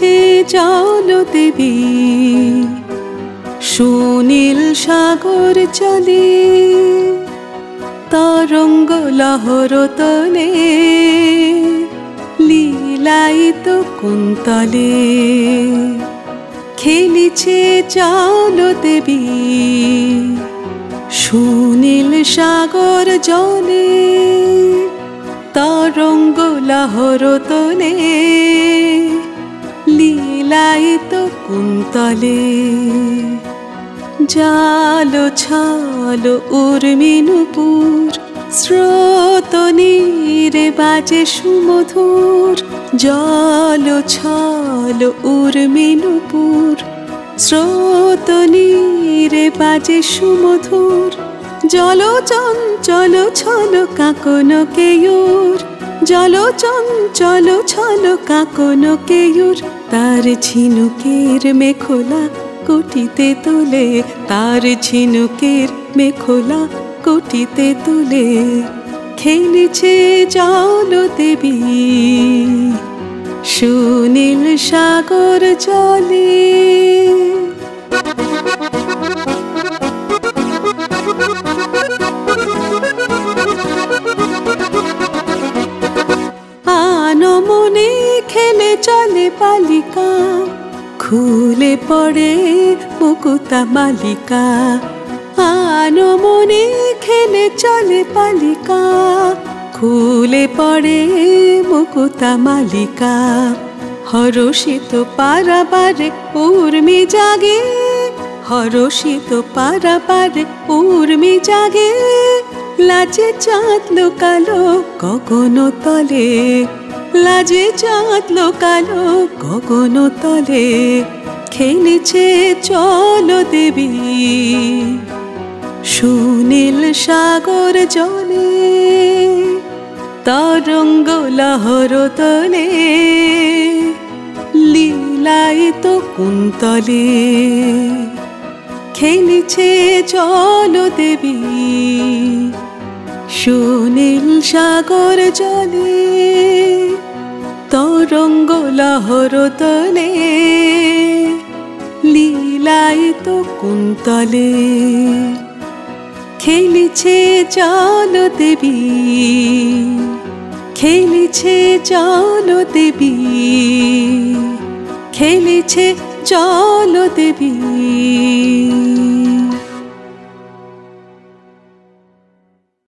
খেলিছে জলদেবী সুনীল সাগর চলে তরঙ্গ লহর তলে লীলায়িত কুন্তলে খেলিছে জলদেবী সুনীল সাগর জলে তরঙ্গ লহর তলে লীলায়িত কুন্তলে জালো ছালো উর্মি নূপুর স্রোত নীরে বাজে সুমধুর জালো ছালো উর্মি নূপুর স্রোত নীরে বাজে সুমধুর জল চঞ্চল ছল কাঁকন কেয়ুর জল চঞ্চল ছল কাঁকন কেয়ুর তার ঝিনুকের মেখলা কুটিতে তুলে তার ঝিনুকের মেখলা কুটিতে তুলে খেলিছে জলদেবী সুনীল সাগর জলে আনমনে খেলে চলে বালিকা খুলে পড়ে মুকুতা মালিকা আনমনে খেলে চলে বালিকা খুলে পড়ে মুকুতা মালিকা হরষিত পারাবারে উর্মি জাগে হরষিত পারাবারে উর্মি জাগে লাজে চাঁদ লোকালো গগন তলে লাজে চাঁদ লোকালো গগন তলে খেলিছে জলদেবী সুনীল সাগর জলে তরঙ্গ লহর তলে লীলায়িত কুন্তলে খেলিছে জলদেবী সুনীল সাগর জলে তরঙ্গ লহর তলে লীলায়িত কুন্তলে খেলিছে জলদেবী খেলিছে জলদেবী খেলিছে জলদেবী।